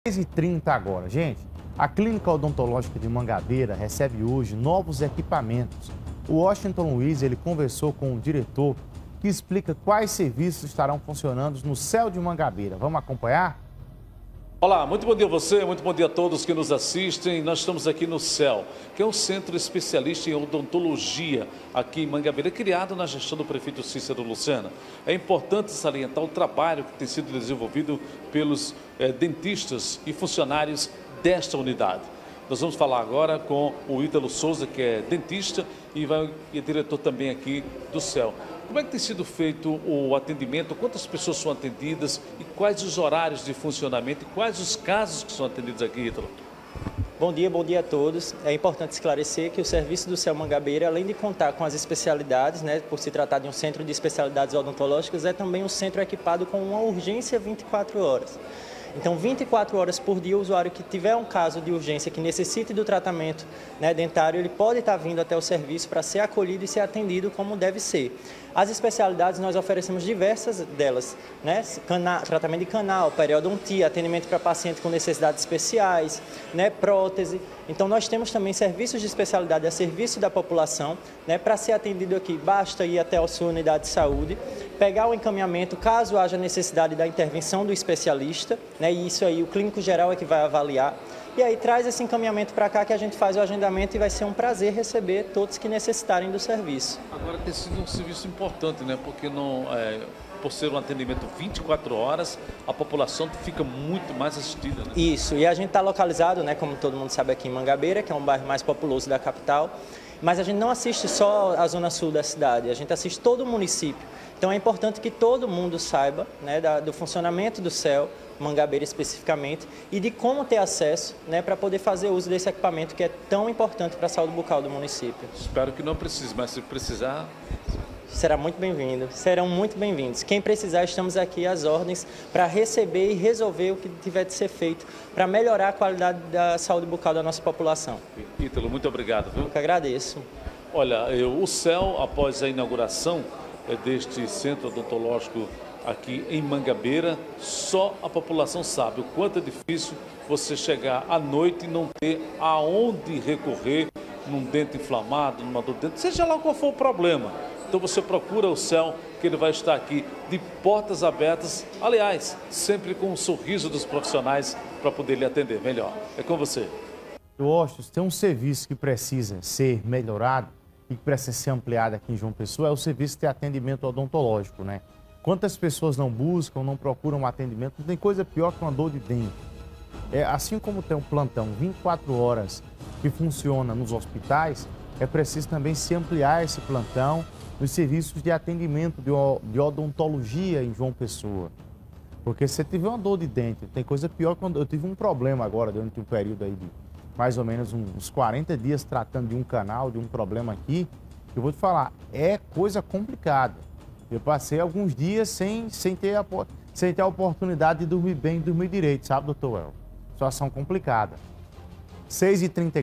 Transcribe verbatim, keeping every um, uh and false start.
seis e trinta agora. Gente, a Clínica Odontológica de Mangabeira recebe hoje novos equipamentos. O Washington Luiz, ele conversou com o diretor que explica quais serviços estarão funcionando no C E L de Mangabeira. Vamos acompanhar? Olá, muito bom dia a você, muito bom dia a todos que nos assistem. Nós estamos aqui no C E L, que é um centro especialista em odontologia aqui em Mangabeira, criado na gestão do prefeito Cícero Lucena. É importante salientar o trabalho que tem sido desenvolvido pelos eh, dentistas e funcionários desta unidade. Nós vamos falar agora com o Ítalo Souza, que é dentista e, vai, e é diretor também aqui do C E L. Como é que tem sido feito o atendimento? Quantas pessoas são atendidas e quais os horários de funcionamento e quais os casos que são atendidos aqui, Ítalo? Bom dia, bom dia a todos. É importante esclarecer que o serviço do C E L Mangabeira, além de contar com as especialidades, né, por se tratar de um centro de especialidades odontológicas, é também um centro equipado com uma urgência vinte e quatro horas. Então, vinte e quatro horas por dia, o usuário que tiver um caso de urgência, que necessite do tratamento, né, dentário, ele pode estar vindo até o serviço para ser acolhido e ser atendido como deve ser. As especialidades, nós oferecemos diversas delas, né? Cana, tratamento de canal, periodontia, atendimento para pacientes com necessidades especiais, né? Prótese. Então, nós temos também serviços de especialidade a serviço da população, né? Para ser atendido aqui, basta ir até a sua unidade de saúde, pegar o encaminhamento, caso haja necessidade da intervenção do especialista, né? E isso aí o clínico geral é que vai avaliar. E aí traz esse encaminhamento para cá que a gente faz o agendamento e vai ser um prazer receber todos que necessitarem do serviço. Agora tem sido um serviço importante, né? Porque não, é, por ser um atendimento vinte e quatro horas, a população fica muito mais assistida, né? Isso, e a gente está localizado, né, como todo mundo sabe, aqui em Mangabeira, que é um bairro mais populoso da capital, mas a gente não assiste só a zona sul da cidade, a gente assiste todo o município. Então é importante que todo mundo saiba, né, da, do funcionamento do C E L Mangabeira especificamente e de como ter acesso, né, para poder fazer uso desse equipamento que é tão importante para a saúde bucal do município. Espero que não precise, mas se precisar... Será muito bem-vindo, serão muito bem-vindos. Quem precisar, estamos aqui às ordens para receber e resolver o que tiver de ser feito para melhorar a qualidade da saúde bucal da nossa população. Ítalo, muito obrigado, viu? Eu que agradeço. Olha, eu, o C E L, após a inauguração é, deste centro odontológico aqui em Mangabeira, só a população sabe o quanto é difícil você chegar à noite e não ter aonde recorrer num dente inflamado, numa dor de dente, seja lá qual for o problema. Então você procura o C E L, que ele vai estar aqui de portas abertas, aliás, sempre com um sorriso dos profissionais para poder lhe atender melhor. É com você. Washington, tem um serviço que precisa ser melhorado e que precisa ser ampliado aqui em João Pessoa, é o serviço de atendimento odontológico, né? Quantas pessoas não buscam, não procuram um atendimento, não tem coisa pior que uma dor de dente. É, assim como tem um plantão vinte e quatro horas que funciona nos hospitais, é preciso também se ampliar esse plantão nos serviços de atendimento de, de odontologia em João Pessoa. Porque se você tiver uma dor de dente, tem coisa pior quando eu tive um problema agora, durante um período aí de mais ou menos uns quarenta dias tratando de um canal, de um problema aqui, eu vou te falar, é coisa complicada. Eu passei alguns dias sem, sem, ter, a, sem ter a oportunidade de dormir bem, dormir direito, sabe, doutor El? Situação complicada. seis e trinta